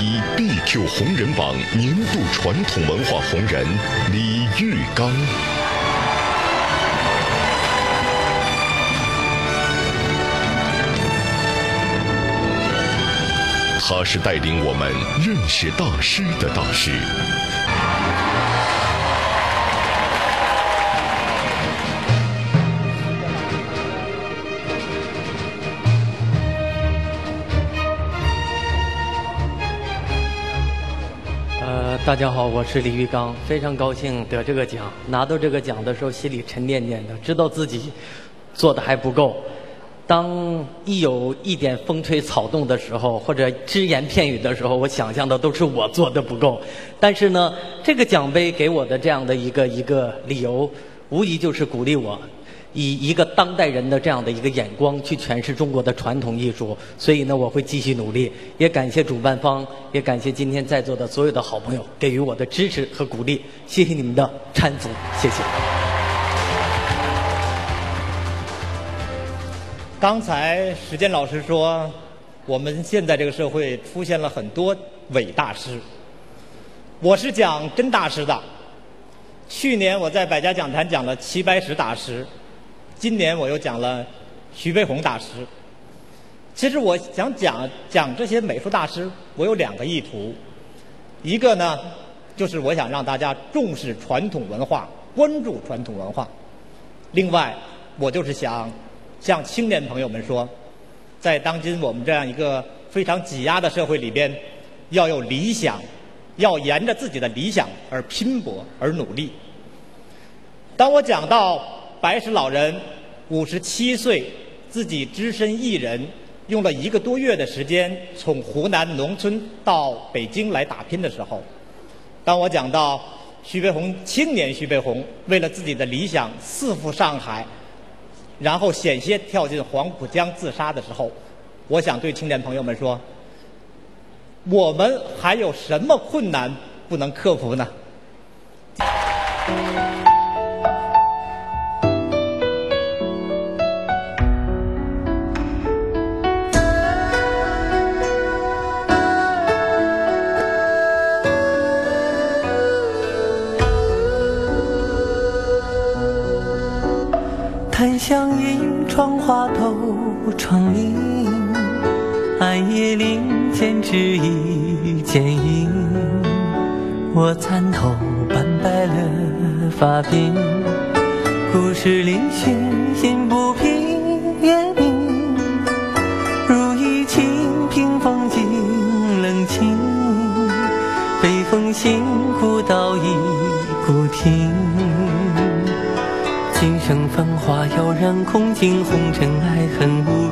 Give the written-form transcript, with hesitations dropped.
1 BQ 红人榜年度传统文化红人李玉刚。他是带领我们认识大师的大师。 大家好，我是李玉刚，非常高兴得这个奖。拿到这个奖的时候，心里沉甸甸的，知道自己做的还不够。当一有一点风吹草动的时候，或者只言片语的时候，我想象的都是我做的不够。但是呢，这个奖杯给我的这样的一个理由，无疑就是鼓励我以一个当代人的这样的一个眼光去诠释中国的传统艺术。所以呢，我会继续努力。也感谢主办方，也感谢今天在座的所有的好朋友给予我的支持和鼓励。谢谢你们的搀扶，谢谢。 刚才时间老师说，我们现在这个社会出现了很多伪大师。我是讲真大师的。去年我在百家讲坛讲了齐白石大师，今年我又讲了徐悲鸿大师。其实我想讲这些美术大师，我有2个意图。一个呢，就是我想让大家重视传统文化，关注传统文化。另外，我就是想向青年朋友们说，在当今我们这样一个非常挤压的社会里边，要有理想，要沿着自己的理想而拼搏而努力。当我讲到白石老人57岁，自己只身一人，用了1个多月的时间从湖南农村到北京来打拼的时候，当我讲到青年徐悲鸿为了自己的理想4赴上海，然后险些跳进黄浦江自杀的时候，我想对青年朋友们说，我们还有什么困难不能克服呢？ 檀香映窗花透窗棂，暗夜林间只一剪影。我参头斑白了发鬓，故事里心不平也明。如一清平风静冷清，北风辛苦到一孤亭。今生繁华耀然空尽，红尘爱恨无